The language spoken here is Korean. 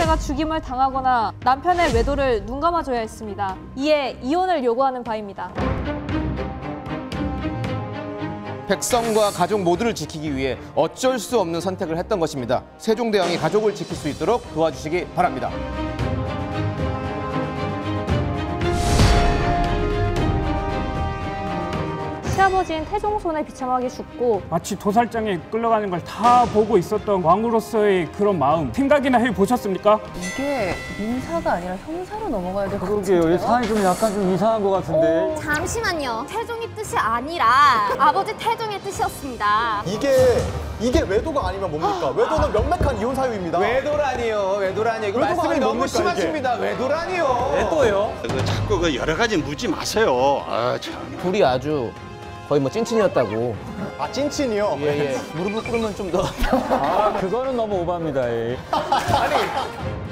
남자가 죽임을 당하거나 남편의 외도를 눈감아줘야 했습니다. 이에 이혼을 요구하는 바입니다. 백성과 가족 모두를 지키기 위해 어쩔 수 없는 선택을 했던 것입니다. 세종대왕이 가족을 지킬 수 있도록 도와주시기 바랍니다. 시아버지인 태종 손에 비참하게 죽고 마치 도살장에 끌려가는 걸 다 보고 있었던 왕으로서의 그런 마음 생각이나 해보셨습니까? 이게 민사가 아니라 형사로 넘어가야 될 것 그러게요. 이 같은데요? 사안이 좀 약간 좀 이상한 것 같은데. 잠시만요. 태종의 뜻이 아니라 아버지 태종의 뜻이었습니다. 이게 외도가 아니면 뭡니까? 외도는 명백한 이혼 사유입니다. 외도라니요, 외도라니요. 이거 외도가 말씀이 아니 너무 뭡니까, 심하십니다. 외도라니요. 또요? 자꾸 그 여러 가지 묻지 마세요. 아 참. 둘이 아주 거의 뭐 찐친이었다고. 아, 찐친이요? 예. 무릎을 꿇으면 좀 더. 아, 그거는 너무 오바입니다. 예. 아니